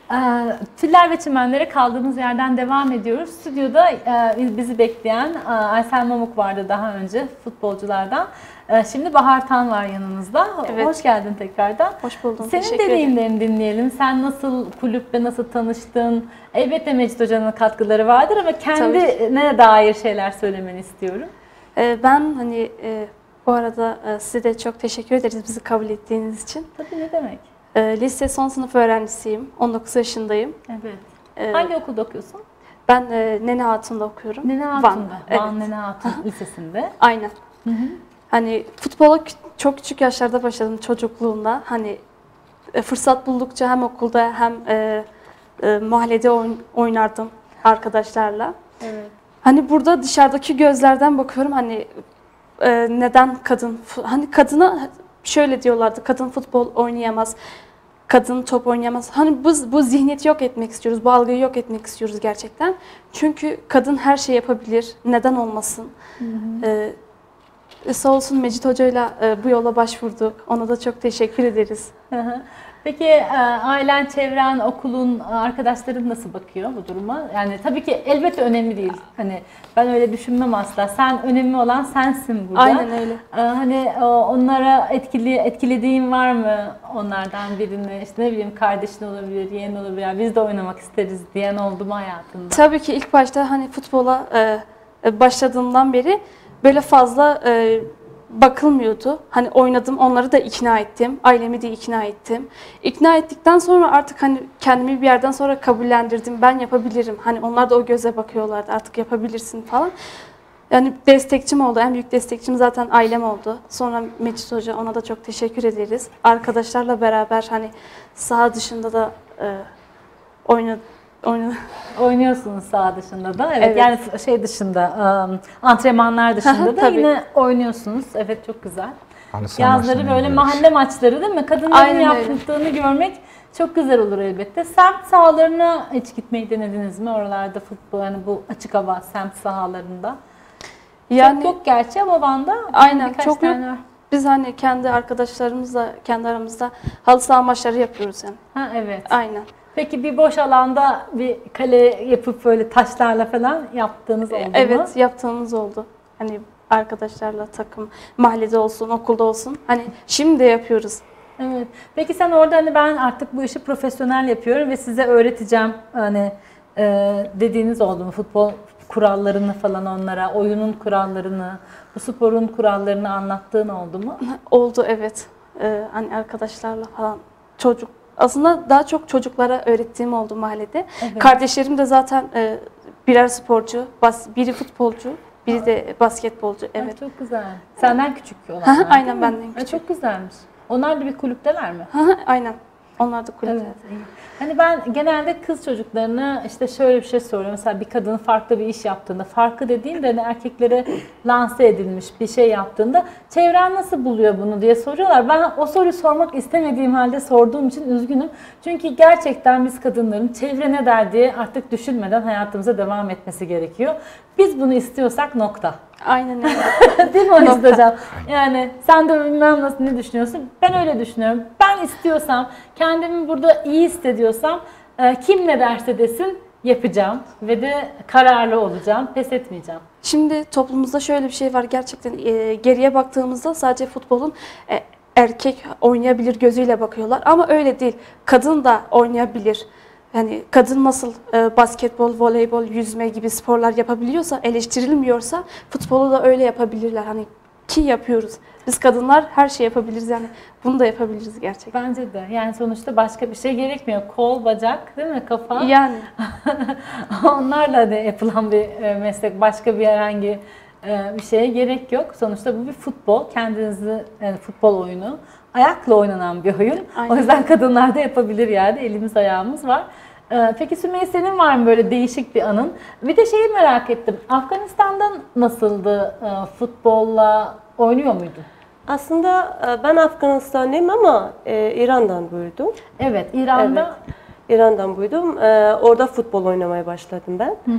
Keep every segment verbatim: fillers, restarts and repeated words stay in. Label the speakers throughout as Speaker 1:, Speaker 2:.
Speaker 1: Ee, Tüller ve Çimenlere kaldığımız yerden devam ediyoruz. Stüdyoda e, bizi bekleyen e, Aysel Mamuk vardı daha önce futbolculardan. E, şimdi Bahar Tan var yanımızda.
Speaker 2: Evet.
Speaker 1: Hoş geldin tekrardan.
Speaker 2: Hoş buldum.
Speaker 1: Senin deneyimlerini dinleyelim. Sen nasıl kulüple nasıl tanıştın? Elbette Mecit Hoca'nın katkıları vardır ama kendine dair şeyler söylemeni istiyorum.
Speaker 2: Ee, ben hani e, bu arada e, size de çok teşekkür ederiz bizi kabul ettiğiniz için.
Speaker 1: Tabii, ne demek?
Speaker 2: E, lise son sınıf öğrencisiyim. on dokuz yaşındayım.
Speaker 1: Evet.
Speaker 2: Ee,
Speaker 1: Hangi okulda okuyorsun?
Speaker 2: Ben e, Nene Hatun'da okuyorum.
Speaker 1: Nene Hatun'da. Van,
Speaker 2: evet.
Speaker 1: Van Nene Hatun Lisesi'nde.
Speaker 2: Aynen.
Speaker 1: Hı hı.
Speaker 2: Hani futbola çok küçük yaşlarda başladım çocukluğumda. Hani e, fırsat buldukça hem okulda hem e, e, mahallede oyn oynardım arkadaşlarla.
Speaker 1: Evet.
Speaker 2: Hani burada dışarıdaki gözlerden bakıyorum hani e, neden kadın hani kadına şöyle diyorlardı, kadın futbol oynayamaz, kadın top oynayamaz. Hani biz bu zihniyeti yok etmek istiyoruz, bu algıyı yok etmek istiyoruz gerçekten. Çünkü kadın her şey yapabilir, neden olmasın?
Speaker 1: Hı hı.
Speaker 2: E, sağ olsun Mecit Hoca'yla e, bu yola başvurduk. Ona da çok teşekkür ederiz.
Speaker 1: Hı hı. Peki e, ailen, çevren, okulun, arkadaşların nasıl bakıyor bu duruma? Yani tabii ki elbette önemli değil. Hani ben öyle düşünmem asla. Sen, önemli olan sensin burada.
Speaker 2: Aynen öyle.
Speaker 1: E, Hani onlara etkili etkilediğin var mı onlardan birini? İşte ne bileyim, kardeşin olabilir, yeğen olabilir. Yani biz de oynamak isteriz diyen oldu mu hayatında?
Speaker 2: Tabii ki ilk başta hani futbola e, başladığımdan beri böyle fazla e, bakılmıyordu. Hani oynadım, onları da ikna ettim. Ailemi de ikna ettim. İkna ettikten sonra artık hani kendimi bir yerden sonra kabullendirdim. Ben yapabilirim. Hani onlar da o göze bakıyorlardı. Artık yapabilirsin falan. Yani destekçim oldu. En büyük destekçim zaten ailem oldu. Sonra Mecit Hoca, ona da çok teşekkür ederiz. Arkadaşlarla beraber hani saha dışında da e, oynadım. Oynadım.
Speaker 1: Oynuyorsunuz saha dışında da. Evet,
Speaker 2: Evet.
Speaker 1: yani şey dışında, antrenmanlar dışında da
Speaker 2: Tabii.
Speaker 1: yine oynuyorsunuz. Evet, çok güzel.
Speaker 3: Hani sen
Speaker 1: Yazları
Speaker 3: başladın
Speaker 1: böyle
Speaker 3: böyle.
Speaker 1: mahalle maçları değil mi? Kadınların
Speaker 2: Aynen öyle.
Speaker 1: yaptığını görmek çok güzel olur elbette. Semt sahalarına hiç gitmeyi denediniz mi? Oralarda futbol, yani bu açık hava semt sahalarında.
Speaker 2: Yani
Speaker 1: Çok yok gerçi ama Van'da
Speaker 2: aynen
Speaker 1: birkaç
Speaker 2: çok yok.
Speaker 1: tane var.
Speaker 2: Biz hani kendi arkadaşlarımızla, kendi aramızda halı saha maçları yapıyoruz yani.
Speaker 1: Ha, evet.
Speaker 2: Aynen.
Speaker 1: Peki bir boş alanda bir kale yapıp böyle taşlarla falan yaptığınız oldu mu?
Speaker 2: Evet, yaptığımız oldu. Hani arkadaşlarla takım, mahallede olsun, okulda olsun. Hani şimdi de yapıyoruz.
Speaker 1: Evet. Peki sen orada hani ben artık bu işi profesyonel yapıyorum ve size öğreteceğim hani e, dediğiniz oldu mu? Futbol kurallarını falan onlara, oyunun kurallarını, bu sporun kurallarını anlattığın oldu mu?
Speaker 2: Oldu, evet. Ee, hani arkadaşlarla falan çocuk. Aslında daha çok çocuklara öğrettiğim oldu mahallede.
Speaker 1: Evet.
Speaker 2: Kardeşlerim de zaten e, birer sporcu, bas, biri futbolcu, biri de basketbolcu.
Speaker 1: Ay,
Speaker 2: Evet.
Speaker 1: çok güzel. Senden küçük olanlar değil
Speaker 2: Aynen,
Speaker 1: mi?
Speaker 2: benden
Speaker 1: Ay,
Speaker 2: küçük.
Speaker 1: çok güzelmiş. Onlar da bir kulüpteler mi?
Speaker 2: Aynen. Onlar da kulüpte.
Speaker 1: Evet. iyi. Hani ben genelde kız çocuklarına işte şöyle bir şey soruyorum. Mesela bir kadının farklı bir iş yaptığında, farklı dediğimde hani erkeklere lanse edilmiş bir şey yaptığında çevren nasıl buluyor bunu diye soruyorlar. Ben o soruyu sormak istemediğim halde sorduğum için üzgünüm. Çünkü gerçekten biz kadınların çevre ne der diye artık düşünmeden hayatımıza devam etmesi gerekiyor. Biz bunu istiyorsak nokta.
Speaker 2: Aynen öyle.
Speaker 1: Değil mi Mecit Hocam? Yani sen de bilmem nasıl, ne düşünüyorsun? Ben öyle düşünüyorum. Ben istiyorsam, kendimi burada iyi hissediyorsam kim ne derse desin yapacağım ve de kararlı olacağım, pes etmeyeceğim.
Speaker 2: Şimdi toplumumuzda şöyle bir şey var, gerçekten e, geriye baktığımızda sadece futbolun e, erkek oynayabilir gözüyle bakıyorlar ama öyle değil. Kadın da oynayabilir. Yani kadın nasıl e, basketbol, voleybol, yüzme gibi sporlar yapabiliyorsa, eleştirilmiyorsa futbolu da öyle yapabilirler. Hani ki yapıyoruz. Biz kadınlar her şey yapabiliriz, yani bunu da yapabiliriz gerçekten.
Speaker 1: Bence de. Yani sonuçta başka bir şey gerekmiyor. Kol, bacak, değil mi? Kafa.
Speaker 2: Yani.
Speaker 1: Onlarla da yapılan bir meslek. Başka bir herhangi bir şeye gerek yok. Sonuçta bu bir futbol. Kendinizi, yani futbol oyunu. Ayakla oynanan bir oyun.
Speaker 2: Aynen.
Speaker 1: O yüzden kadınlar da yapabilir yani. Elimiz ayağımız var. Peki Sümeyye, senin var mı böyle değişik bir anın? Bir de şeyi merak ettim. Afganistan'dan nasıldı? Futbolla oynuyor muydun?
Speaker 4: Aslında ben Afganistanlıyım ama e, İran'dan büyüdüm.
Speaker 1: Evet, İran'da.
Speaker 4: Evet, İran'dan büyüdüm. E, orada futbol oynamaya başladım ben.
Speaker 1: Hı hı.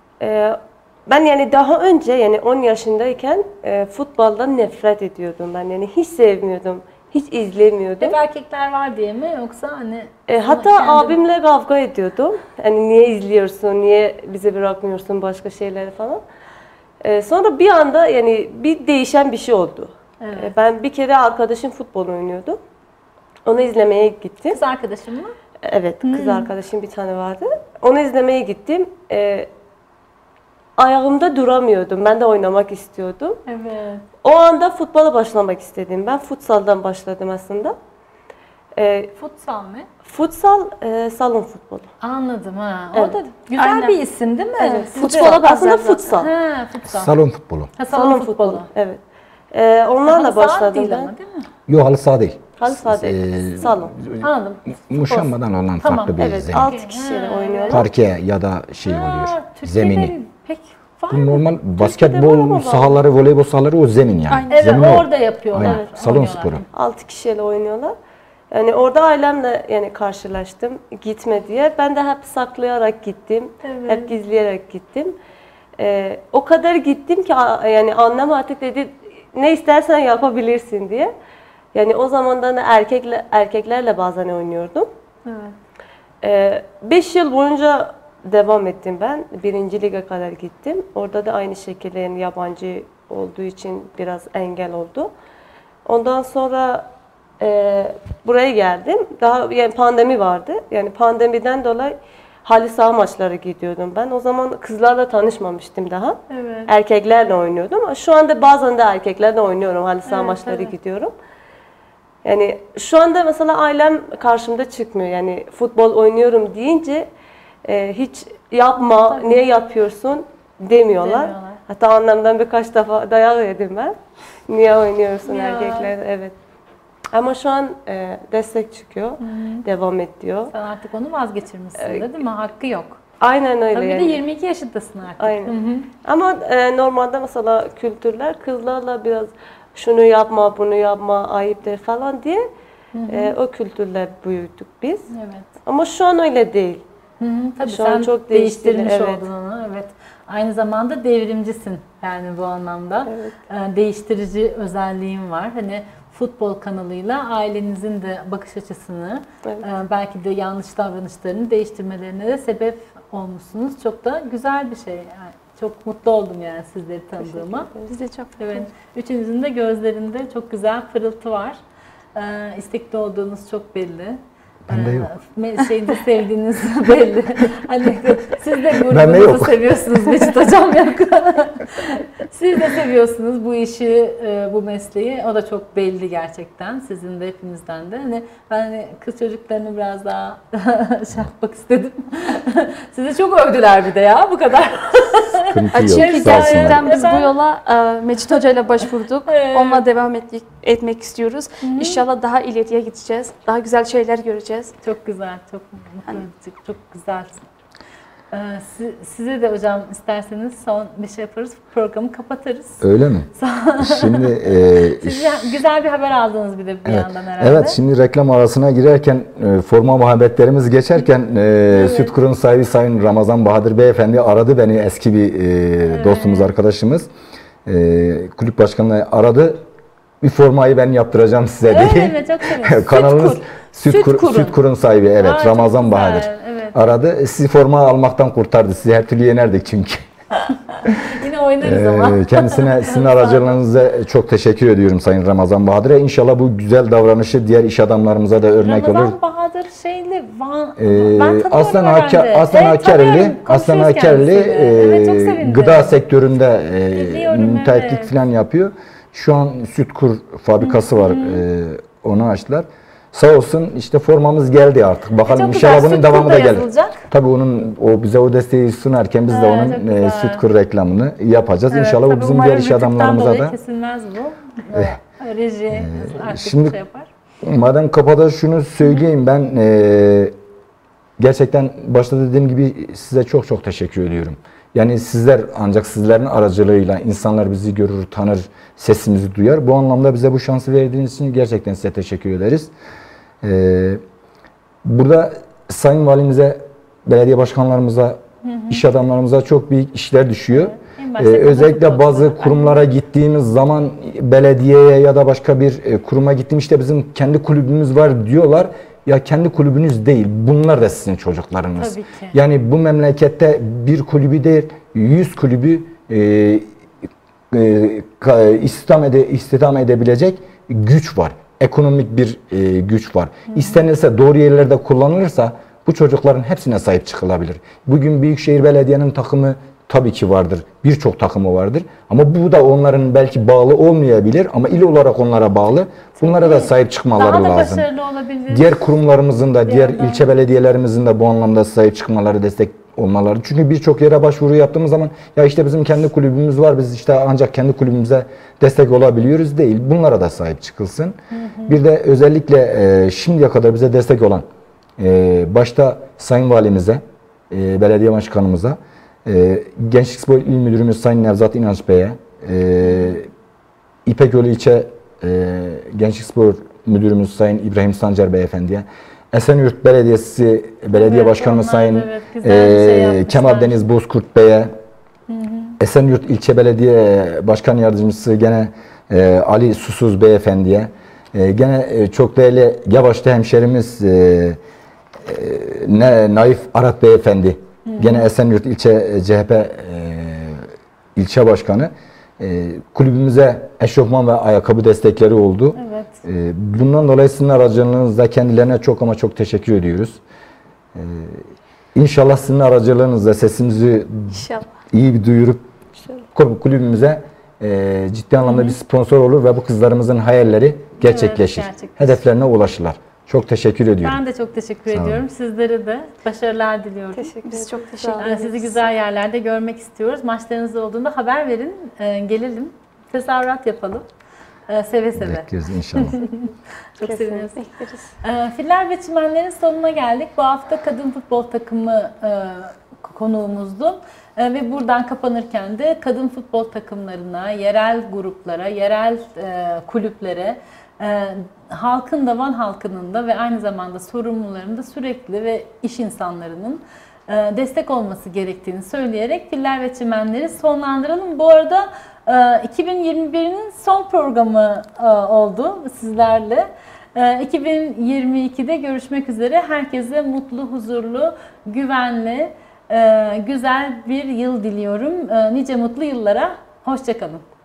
Speaker 4: E, ben yani daha önce, yani on yaşındayken e, futboldan nefret ediyordum ben. Yani hiç sevmiyordum. Hiç izlemiyordum.
Speaker 1: Hep erkekler var diye mi yoksa hani
Speaker 4: E, hatta
Speaker 1: kendin-
Speaker 4: abimle kavga ediyordum. Hani niye izliyorsun, niye bize bırakmıyorsun başka şeyleri falan. E, sonra bir anda yani bir değişen bir şey oldu.
Speaker 1: Evet.
Speaker 4: E, ben bir kere arkadaşım futbol oynuyordu. Onu izlemeye gittim.
Speaker 1: kız arkadaşın mı?
Speaker 4: Evet, kız arkadaşım bir tane vardı. Onu izlemeye gittim. E, ayağımda duramıyordum. Ben de oynamak istiyordum.
Speaker 1: Evet.
Speaker 4: O anda futbola başlamak istedim. Ben futsaldan başladım aslında. E,
Speaker 1: Futsal mı?
Speaker 4: futsal, e, salon futbolu.
Speaker 1: Anladım ha.
Speaker 4: Evet.
Speaker 1: O da güzel
Speaker 2: Aynen.
Speaker 1: bir isim değil mi?
Speaker 4: Evet,
Speaker 1: Sizce-
Speaker 4: futbola
Speaker 2: benzer
Speaker 4: aslında
Speaker 2: zaten.
Speaker 4: futsal.
Speaker 1: Ha, futsal.
Speaker 3: Salon futbolu.
Speaker 1: Ha, salon, futbolu.
Speaker 4: Evet. Ee, onlarla
Speaker 1: Halı saha
Speaker 4: başladım
Speaker 1: değil
Speaker 4: ben.
Speaker 1: ama değil mi?
Speaker 3: Yok, halı saha değil.
Speaker 4: Halı saha değil,
Speaker 3: Ee,
Speaker 4: salon.
Speaker 1: Anladım.
Speaker 3: Muşamba'dan olan
Speaker 1: Tamam,
Speaker 3: farklı bir
Speaker 4: Evet,
Speaker 3: zemin.
Speaker 4: altı kişiyle
Speaker 1: Ha,
Speaker 4: oynuyorlar.
Speaker 3: Parke ya da şey oluyor.
Speaker 1: Ha, Türkiye'de
Speaker 3: Zemini.
Speaker 1: Pek var
Speaker 3: Bu
Speaker 1: mı?
Speaker 3: normal
Speaker 4: var
Speaker 3: basketbol
Speaker 4: ama
Speaker 3: sahaları, voleybol sahaları o zemin yani.
Speaker 2: Aynen.
Speaker 1: Evet,
Speaker 3: Zemin o.
Speaker 1: orada yapıyorlar.
Speaker 3: Aynen.
Speaker 1: Evet,
Speaker 3: Salon
Speaker 1: oynuyorlar.
Speaker 3: sporu.
Speaker 4: altı kişiyle oynuyorlar. Yani orada ailemle yani karşılaştım. Gitme diye. Ben de hep saklayarak gittim.
Speaker 1: Evet.
Speaker 4: Hep gizleyerek gittim. Ee, o kadar gittim ki a- yani annem artık dedi ne istersen yapabilirsin diye. Yani o zamandan da erkekle erkeklerle bazen oynuyordum.
Speaker 1: Evet.
Speaker 4: Ee, beş yıl boyunca devam ettim ben. Birinci lige kadar gittim. Orada da aynı şekilde yani yabancı olduğu için biraz engel oldu. Ondan sonra e, buraya geldim. Daha yani pandemi vardı. Yani pandemiden dolayı halı saha maçları gidiyordum ben. O zaman kızlarla tanışmamıştım daha.
Speaker 1: Evet.
Speaker 4: Erkeklerle oynuyordum. Ama şu anda bazen de erkeklerle oynuyorum. Halı saha
Speaker 1: Evet,
Speaker 4: maçları
Speaker 1: evet.
Speaker 4: gidiyorum. Yani şu anda mesela ailem karşımda çıkmıyor. Yani futbol oynuyorum deyince e, hiç yapma, niye yapıyorsun demiyorlar.
Speaker 1: Demiyorlar.
Speaker 4: Hatta annemden birkaç defa dayak yedim ben. Niye oynuyorsun
Speaker 1: Ya.
Speaker 4: erkekler? Evet. Ama şu an e, destek çıkıyor. Devam et diyor.
Speaker 1: Sen artık onu vazgeçirmişsin de değil mi? Hakkı yok.
Speaker 4: Aynen öyle
Speaker 1: Tabii
Speaker 4: yani.
Speaker 1: de yirmi iki yaşındasın artık.
Speaker 4: Aynen.
Speaker 1: Hı hı.
Speaker 4: Ama e, normalde mesela kültürler kızlarla biraz şunu yapma, bunu yapma, ayıptır falan diye e, o kültürle büyüdük biz.
Speaker 1: Evet.
Speaker 4: Ama şu an öyle değil.
Speaker 1: Hı hı, tabii
Speaker 4: Şu an
Speaker 1: sen
Speaker 4: çok
Speaker 1: değiştirmiş
Speaker 4: değişti, evet.
Speaker 1: oldun onu. Evet. Aynı zamanda devrimcisin yani bu anlamda. Ee, değiştirici özelliğin var. Hani futbol kanalıyla ailenizin de bakış açısını,
Speaker 4: Evet.
Speaker 1: e, belki de yanlış davranışlarını değiştirmelerine de sebep olmuşsunuz. Çok da güzel bir şey. Yani çok mutlu oldum yani sizleri tanıdığıma.
Speaker 2: Biz de çok
Speaker 1: Evet. Üçünüzün de gözlerinde çok güzel pırıltı var. Ee, istekli olduğunuz çok belli.
Speaker 3: Bende yok.
Speaker 1: Ee, şeyde sevdiğiniz belli. Hani siz de
Speaker 3: Bende
Speaker 1: grubunuzu
Speaker 3: yok.
Speaker 1: seviyorsunuz Mecit Hocam yok. Siz de seviyorsunuz bu işi, e, bu mesleği. O da çok belli gerçekten. Sizin de hepinizden de. Hani ben hani kız çocuklarını biraz daha şey yapmak istedim. Sizi çok övdüler bir de ya bu kadar.
Speaker 3: Sıkıntı yok.
Speaker 2: Çünkü
Speaker 3: Sağ olsunlar.
Speaker 2: gerçekten biz bu
Speaker 1: Efendim?
Speaker 2: yola e, Mecit Hoca ile başvurduk.
Speaker 1: Evet.
Speaker 2: Onunla devam et, etmek istiyoruz. İnşallah daha ileriye gideceğiz. Daha güzel şeyler göreceğiz.
Speaker 1: Çok güzel, çok mutlu edici, çok güzel. Ee, si- size de hocam isterseniz son bir şey yaparız, programı kapatırız.
Speaker 3: Öyle mi? Şimdi e,
Speaker 1: Siz ya- güzel bir haber aldınız bir de bir
Speaker 3: evet,
Speaker 1: yandan herhalde.
Speaker 3: evet, şimdi reklam arasına girerken e, forma muhabbetlerimiz geçerken e, Sütkur'un sahibi Sayın Ramazan Bahadır Beyefendi aradı beni, eski bir e, dostumuz, arkadaşımız. E, kulüp başkanı aradı. Bir formayı ben yaptıracağım size
Speaker 1: Öyle
Speaker 3: diye.
Speaker 1: mi? Çok sevindim.
Speaker 3: Kanalımız
Speaker 1: Sütkur.
Speaker 3: Sütkur, Sütkur'un sahibi, evet,
Speaker 1: Aa, çok
Speaker 3: Ramazan
Speaker 1: güzel,
Speaker 3: Bahadır.
Speaker 1: evet.
Speaker 3: Aradı. Sizi forma almaktan kurtardı. Sizi her türlü yenerdik çünkü.
Speaker 1: Yine oynarız ama.
Speaker 3: Ee, kendisine, sizin aracılığınıza çok teşekkür ediyorum Sayın Ramazan Bahadır'a. İnşallah bu güzel davranışı diğer iş adamlarımıza da örnek olur.
Speaker 1: Ramazan Bahadır şeyli, Van,
Speaker 3: Ee,
Speaker 1: ben tanıyorum
Speaker 3: Aslan
Speaker 1: herhalde.
Speaker 3: Hakkari, Aslan
Speaker 1: Evet,
Speaker 3: Hakkari'li,
Speaker 1: tanıyorum.
Speaker 3: Aslan
Speaker 1: Konuşuyoruz
Speaker 3: Hakkari'li
Speaker 1: kendisiyle. Evet, çok
Speaker 3: e,
Speaker 1: sevindim.
Speaker 3: gıda sektöründe e,
Speaker 1: Biliyorum,
Speaker 3: müteahhitlik
Speaker 1: evet.
Speaker 3: falan yapıyor. Şu an Sütkur fabrikası var. E, onu açtılar. Sağ olsun işte formamız geldi artık. Bakalım
Speaker 1: Çok
Speaker 3: inşallah
Speaker 1: güzel,
Speaker 3: bunun
Speaker 1: Sütkur
Speaker 3: devamı
Speaker 1: da
Speaker 3: da gelir.
Speaker 1: yazılacak.
Speaker 3: Tabii onun o bize o desteği sunarken biz de
Speaker 1: Ha, çok
Speaker 3: onun
Speaker 1: güzel.
Speaker 3: e, Sütkur reklamını yapacağız.
Speaker 1: Evet,
Speaker 3: İnşallah
Speaker 1: tabii
Speaker 3: bu bizim
Speaker 1: umarım
Speaker 3: diğer iş
Speaker 1: YouTube'dan
Speaker 3: adamlarımıza
Speaker 1: dolayı
Speaker 3: da.
Speaker 1: kesilmez bu. O, reji artık
Speaker 3: şimdi-
Speaker 1: şey yapar.
Speaker 3: Madem kapıda şunu söyleyeyim, ben e, gerçekten başta dediğim gibi size çok çok teşekkür ediyorum. Yani sizler, ancak sizlerin aracılığıyla insanlar bizi görür, tanır, sesimizi duyar. Bu anlamda bize bu şansı verdiğiniz için gerçekten size teşekkür ederiz. E, burada Sayın Valimize, belediye başkanlarımıza, iş adamlarımıza çok büyük işler düşüyor.
Speaker 1: En En
Speaker 3: Ee,
Speaker 1: başta kadın
Speaker 3: özellikle bazı
Speaker 1: futbolcuları.
Speaker 3: kurumlara gittiğimiz zaman belediyeye ya da başka bir e, kuruma gittiğim işte bizim kendi kulübümüz var diyorlar. Ya kendi kulübünüz değil. Bunlar da sizin çocuklarınız.
Speaker 1: Tabii ki.
Speaker 3: Yani bu memlekette bir kulübü değil, yüz kulübü e, e, ka- istihdam, ede, istihdam edebilecek güç var. Ekonomik bir e, güç var. Hı hı. İstenirse, doğru yerlerde kullanılırsa bu çocukların hepsine sahip çıkılabilir. Bugün Büyükşehir Belediye'nin takımı tabii ki vardır. Birçok takımı vardır. Ama bu da onların belki bağlı olmayabilir ama il olarak onlara bağlı. Bunlara da sahip çıkmaları
Speaker 1: Daha da
Speaker 3: lazım.
Speaker 1: başarılı olabilir.
Speaker 3: Diğer kurumlarımızın da, diğer
Speaker 1: yandan.
Speaker 3: ilçe belediyelerimizin de bu anlamda sahip çıkmaları, destek olmaları. Çünkü birçok yere başvuru yaptığımız zaman ya işte bizim kendi kulübümüz var, biz işte ancak kendi kulübümüze destek olabiliyoruz değil. Bunlara da sahip çıkılsın. Hı hı. Bir de özellikle e, şimdiye kadar bize destek olan e, başta Sayın Valimize, e, belediye başkanımıza, e, Gençlik Spor İl Müdürümüz Sayın Nevzat İnanç Bey'e, e, İpeköy'lü ilçe e, Gençlik Spor Müdürümüz Sayın İbrahim Sancar Beyefendi'ye, Esenyurt Belediyesi Belediye
Speaker 1: Evet,
Speaker 3: Başkanımız
Speaker 1: onlar
Speaker 3: Sayın
Speaker 1: da evet, güzel bir şey
Speaker 3: e,
Speaker 1: yapmışlar.
Speaker 3: Kemal Deniz Bozkurt Bey'e, Esenyurt İlçe Belediye Başkan Yardımcısı gene e, Ali Susuz Beyefendi'ye, e, gene e, çok değerli Yavaş'ta hemşerimiz e, e, ne, Naif Arat Beyefendi, hı hı. gene Esenyurt İlçe C H P e, ilçe başkanı, e, kulübümüze eşofman ve ayakkabı destekleri oldu.
Speaker 1: Evet.
Speaker 3: E, bundan dolayı sizin aracılığınızla kendilerine çok ama çok teşekkür ediyoruz. E, İnşallah sizin aracılığınızla sesimizi
Speaker 2: İnşallah.
Speaker 3: iyi bir duyurup
Speaker 2: İnşallah.
Speaker 3: kulübümüze e, ciddi anlamda Hı-hı. bir sponsor olur ve bu kızlarımızın hayalleri gerçekleşir.
Speaker 1: Evet, gerçekleşir.
Speaker 3: Hedeflerine ulaşırlar. Çok teşekkür ediyorum.
Speaker 1: Ben de çok teşekkür
Speaker 3: Sağ olun.
Speaker 1: ediyorum. Sizlere de başarılar diliyorum.
Speaker 2: Teşekkür Biz çok
Speaker 1: Ee,
Speaker 2: teşekkür ederiz.
Speaker 1: Sizi güzel yerlerde görmek istiyoruz. Maçlarınız olduğunda haber verin. Ee, gelelim. Tezahürat yapalım. Ee, seve seve.
Speaker 3: Bekleriz inşallah.
Speaker 1: Çok seviniriz.
Speaker 2: Bekleriz.
Speaker 1: Ee, Filler ve Çimenler'in sonuna geldik. Bu hafta kadın futbol takımı e, konuğumuzdu. E, ve buradan kapanırken de kadın futbol takımlarına, yerel gruplara, yerel e, kulüplere, e, halkın da, Van halkının da ve aynı zamanda sorumluların da sürekli ve iş insanlarının e, destek olması gerektiğini söyleyerek Filler ve Çimenler'i sonlandıralım. Bu arada e, iki bin yirmi bir'in son programı e, oldu sizlerle. iki bin yirmi iki'de görüşmek üzere. Herkese mutlu, huzurlu, güvenli, güzel bir yıl diliyorum. Nice mutlu yıllara. Hoşça kalın.